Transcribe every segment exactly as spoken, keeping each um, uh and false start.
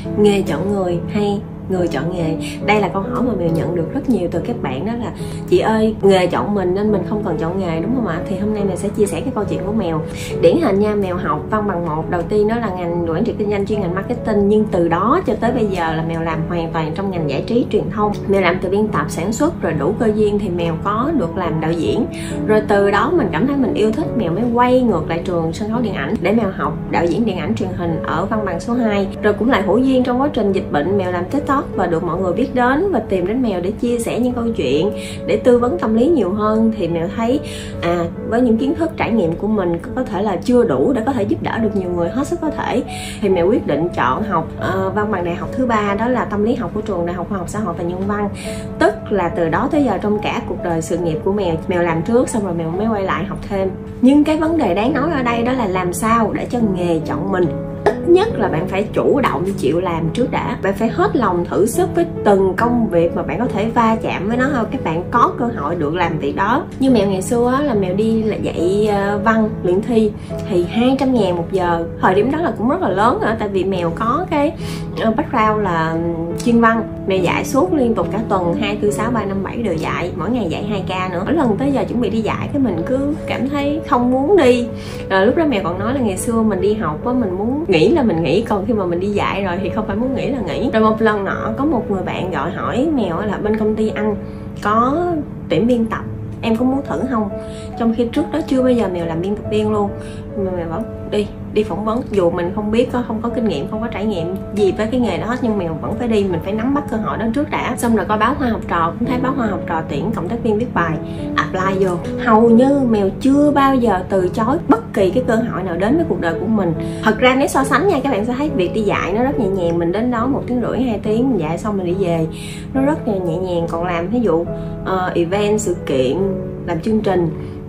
Nghề chọn người hay người chọn nghề? Đây là câu hỏi mà Mèo nhận được rất nhiều từ các bạn, đó là chị ơi, nghề chọn mình nên mình không cần chọn nghề, đúng không ạ? Thì hôm nay Mèo sẽ chia sẻ cái câu chuyện của Mèo. Điển hình nha, Mèo học văn bằng một, đầu tiên đó là ngành quản trị kinh doanh chuyên ngành marketing, nhưng từ đó cho tới bây giờ là Mèo làm hoàn toàn trong ngành giải trí truyền thông. Mèo làm từ biên tập, sản xuất, rồi đủ cơ duyên thì Mèo có được làm đạo diễn. Rồi từ đó mình cảm thấy mình yêu thích, Mèo mới quay ngược lại trường sân khấu điện ảnh để Mèo học đạo diễn điện ảnh truyền hình ở văn bằng số hai. Rồi cũng lại hữu duyên trong quá trình dịch bệnh, Mèo làm TikTok và được mọi người biết đến và tìm đến Mèo để chia sẻ những câu chuyện, để tư vấn tâm lý nhiều hơn. Thì Mèo thấy à với những kiến thức trải nghiệm của mình có thể là chưa đủ để có thể giúp đỡ được nhiều người hết sức có thể, thì Mèo quyết định chọn học uh, văn bằng đại học thứ ba, đó là tâm lý học của trường Đại học Khoa học Xã hội và Nhân văn. Tức là từ đó tới giờ trong cả cuộc đời sự nghiệp của Mèo, Mèo làm trước xong rồi Mèo mới quay lại học thêm. Nhưng cái vấn đề đáng nói ở đây đó là làm sao để cho nghề chọn mình. Ít nhất là bạn phải chủ động chịu làm trước đã. Bạn phải hết lòng thử sức với từng công việc mà bạn có thể va chạm với nó thôi. Các bạn có cơ hội được làm việc đó. Như Mèo ngày xưa á, là Mèo đi là dạy văn luyện thi thì hai trăm ngàn một giờ. Thời điểm đó là cũng rất là lớn rồi, tại vì Mèo có cái background là chuyên văn. Mèo dạy suốt liên tục cả tuần, hai, tư, sáu, ba, năm, bảy đều dạy. Mỗi ngày dạy hai ca nữa. Mỗi lần tới giờ chuẩn bị đi dạy cái mình cứ cảm thấy không muốn đi. Rồi lúc đó Mèo còn nói là ngày xưa mình đi học á, mình muốn nghĩ là mình nghĩ, còn khi mà mình đi dạy rồi thì không phải muốn nghĩ là nghĩ. Rồi một lần nọ có một người bạn gọi hỏi Mèo là bên công ty anh có tuyển biên tập, em có muốn thử không? Trong khi trước đó chưa bao giờ Mèo làm biên tập viên luôn. Mà Mèo bảo đi, đi phỏng vấn. Dù mình không biết, không có kinh nghiệm, không có trải nghiệm gì với cái nghề đó hết, nhưng Mèo vẫn phải đi, mình phải nắm bắt cơ hội đó trước đã. Xong rồi coi báo Hoa Học Trò, cũng thấy báo Hoa Học Trò tuyển cộng tác viên viết bài, apply vô. Hầu như Mèo chưa bao giờ từ chối bất kỳ cái cơ hội nào đến với cuộc đời của mình. Thật ra nếu so sánh nha, các bạn sẽ thấy việc đi dạy nó rất nhẹ nhàng. Mình đến đó một tiếng rưỡi, hai tiếng, mình dạy xong mình đi về, nó rất là nhẹ nhàng. Còn làm ví dụ uh, event, sự kiện, làm chương trình,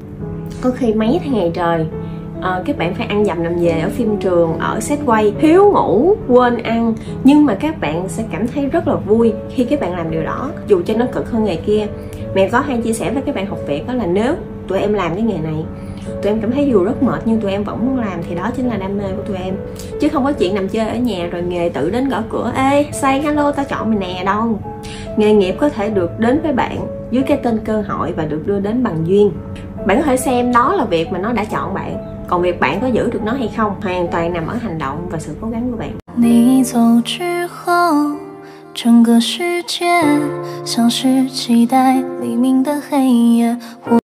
có khi mấy tháng ngày trời. À, các bạn phải ăn dầm nằm về ở phim trường, ở set quay, thiếu ngủ, quên ăn. Nhưng mà các bạn sẽ cảm thấy rất là vui khi các bạn làm điều đó, dù cho nó cực hơn nghề kia. Mẹ có hay chia sẻ với các bạn học Việt đó là nếu tụi em làm cái nghề này, tụi em cảm thấy dù rất mệt nhưng tụi em vẫn muốn làm, thì đó chính là đam mê của tụi em. Chứ không có chuyện nằm chơi ở nhà rồi nghề tự đến gõ cửa, ê say hello tao chọn mày nè, đâu. Nghề nghiệp có thể được đến với bạn dưới cái tên cơ hội và được đưa đến bằng duyên. Bạn có thể xem đó là việc mà nó đã chọn bạn, còn việc bạn có giữ được nó hay không hoàn toàn nằm ở hành động và sự cố gắng của bạn. 你走之后，整个世界像是期待黎明的黑夜。